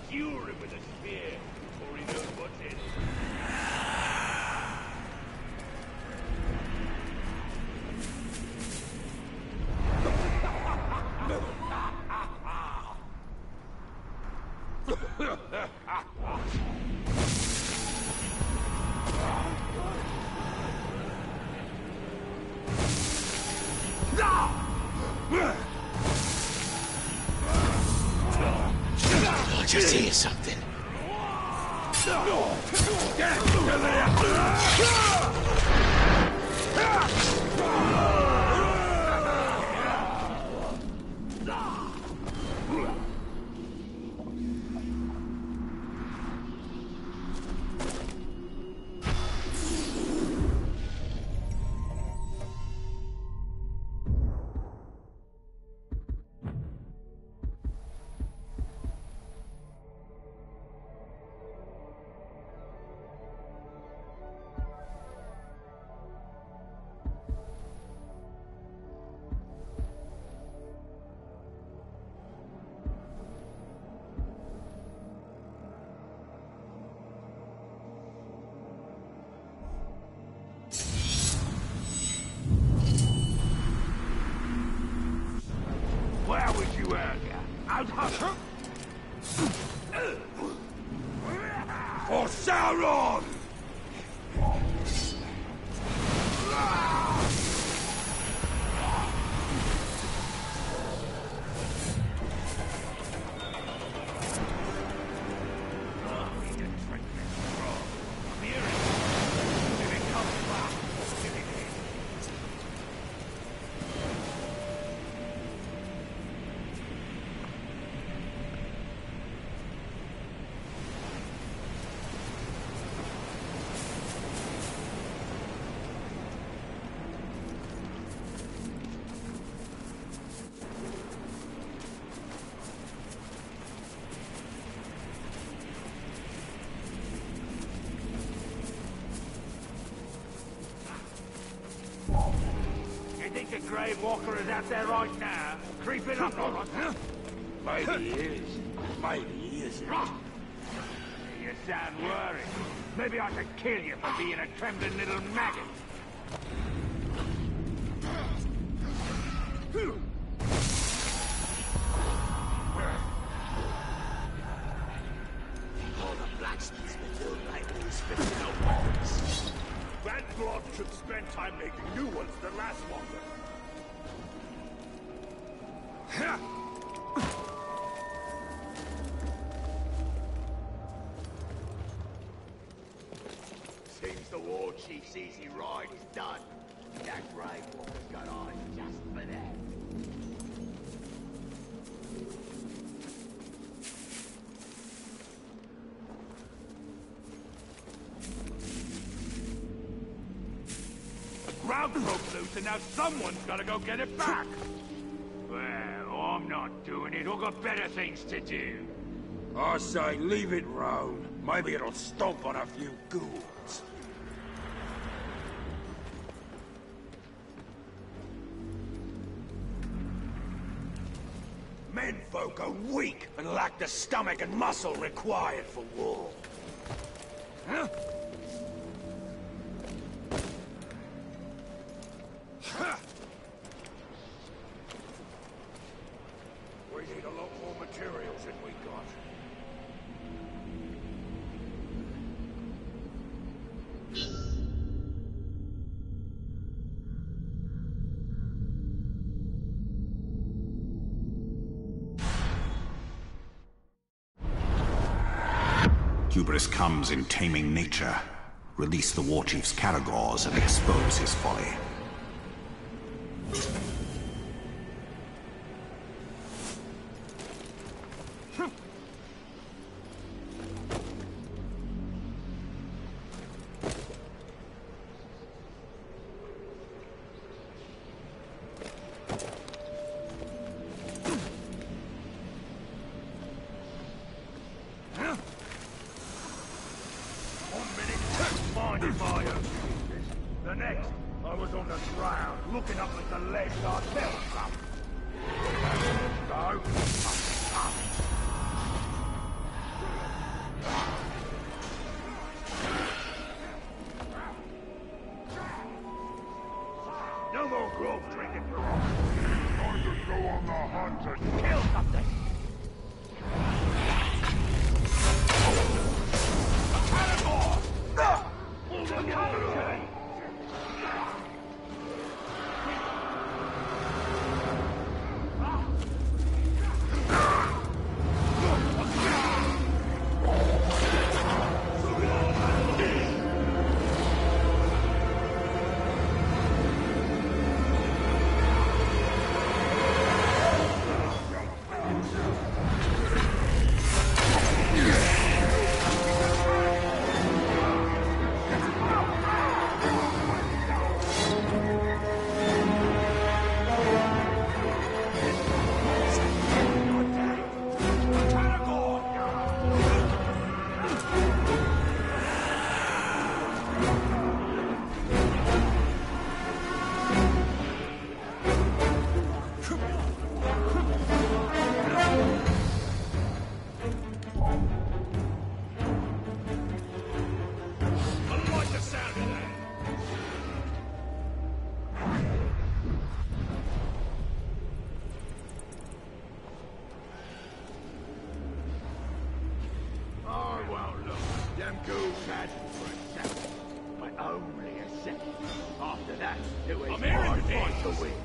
skewer him with a spear, or he knows what's in it. I just hear something. Where was you earlier? Out of... For Sauron! You think the Grave Walker is out there right now, creeping up on us? Maybe he is. Maybe he isn't. You sound worried. Maybe I should kill you for being a trembling little maggot. All the blacksmiths been doing lately is fixing up weapons. That blood should spend time making new ones that last longer. Seems the war chief's easy ride is done. That Grave Walker's got eyes just for that. The ground broke loose and now someone's gotta go get it back. Well, I'm not doing it. I've got better things to do. I say leave it round. Maybe it'll stomp on a few ghouls. Menfolk are weak and lack the stomach and muscle required for war. Huh? We need a lot more materials than we got. Hubris comes in taming nature. Release the war chief's Caragors and expose his folly. The next, I was on the ground, looking up at the ledge I fell from. So, Go mad for a second, but only a second. After that, it was I'm hearing hard the fight to names. win.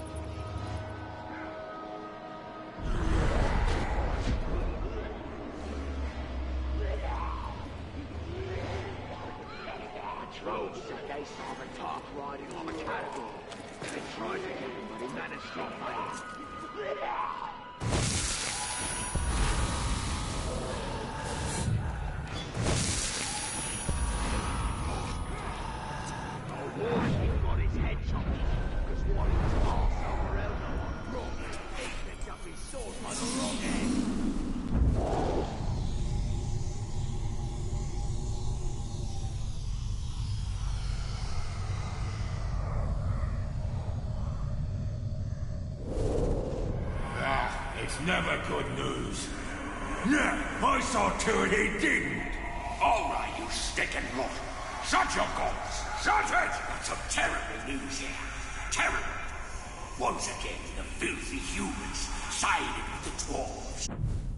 Patrol said they saw the top riding on a catapult. They tried to get him, but he managed to evade. Got his head chopped because while he was passed over Elmo on rock, he picked up his sword by the wrong end. It's never good news. Yeah, I saw to it he didn't. All right, you stinking rot. Shut your gods. Shut it! Got some terrible news here. Terrible. Once again, the filthy humans sided with the dwarves.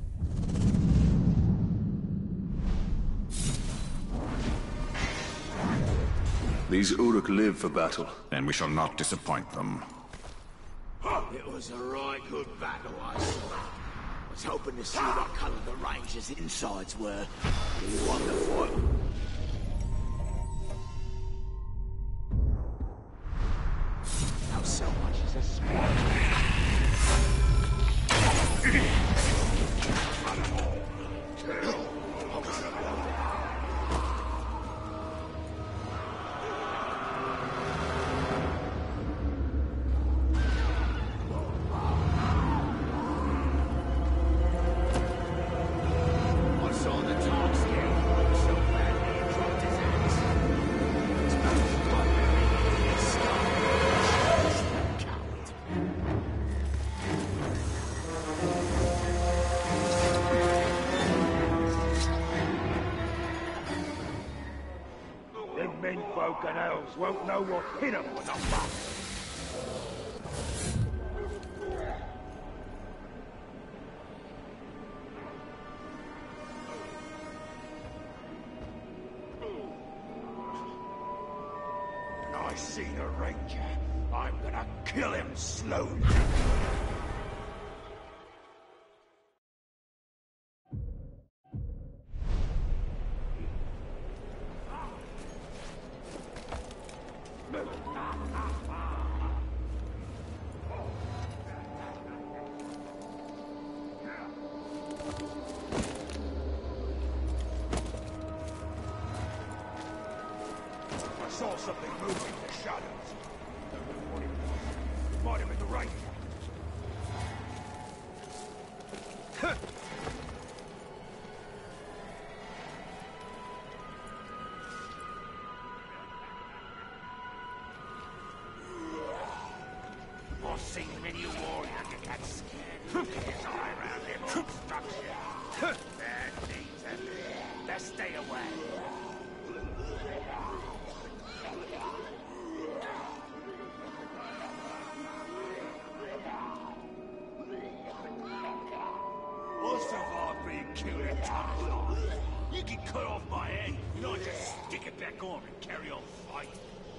These Uruk live for battle. Then we shall not disappoint them. It was a right good battle, I saw. Was hoping to see what colour the Rangers' insides were. He won the fight. Now so much as a I saw the top scale so badly he dropped his axe. His mouth was bloody, his skull. Coward. Them menfolk and elves won't know what hit 'em was a fuck. When I see the Ranger, I'm gonna kill him slowly. I saw something moving in the shadows. Don't know what it was. It might have been the Ranger. I've seen many warriors get that scared. His eye around him all structure. Bad things happen. Best stay away. I survived being killed in tunnels. You can cut off my head, and I just stick it back on and carry on fighting.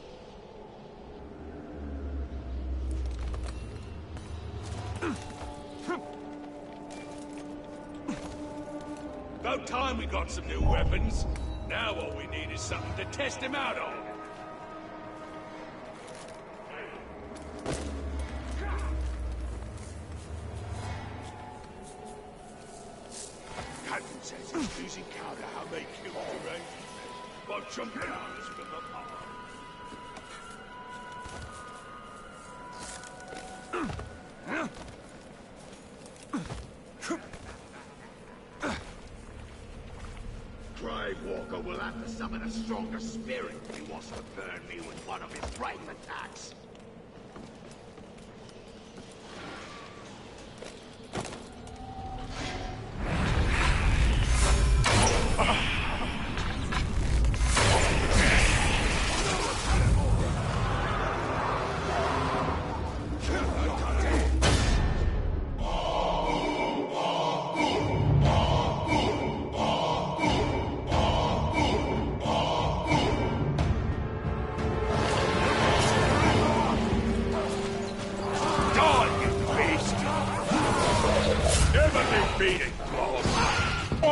About time we got some new weapons. Now all we need is something to test him out on. Captain says he's losing count of how they killed the Rangers by jumping on us from above. Grave Walker will have to summon a stronger spirit if he wants to burn me with one of his brave attacks.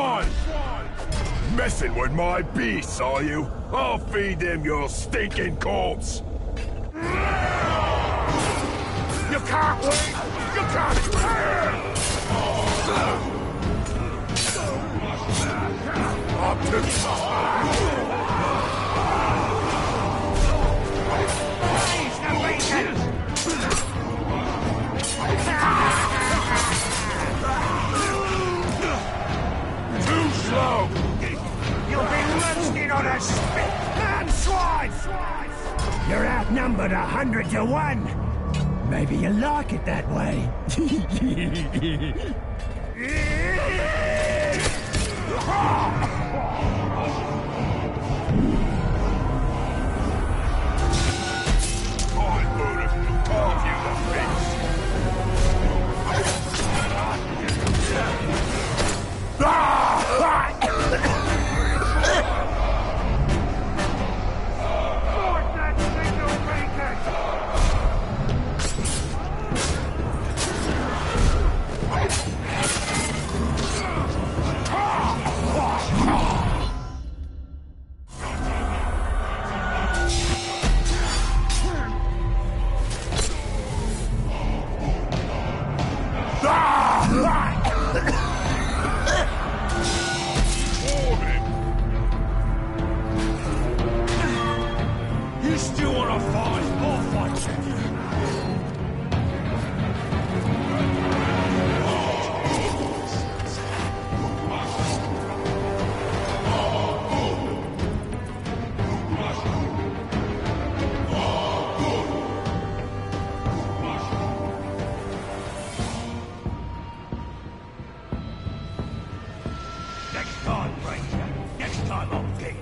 swine! Messing with my beasts, are you? I'll feed them your stinking corpse! You can't win! You can't win! I'm too too slow! You'll be roasted on a spit! Man, swine! You're outnumbered 100 to 1. Maybe you like it that way. You still wanna fight? I'll fight you. Next time, Ranger. Next time I'll get you.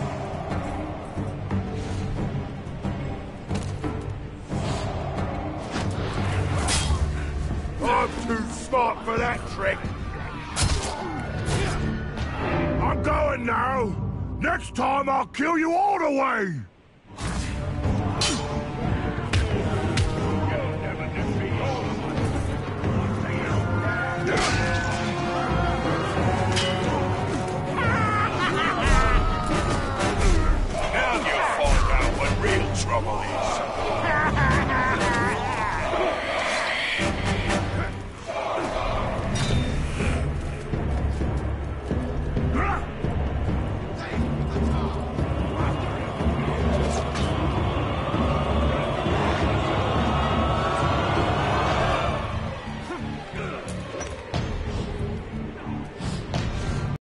I'm too smart for that trick! I'm going now! Next time I'll kill you all the way!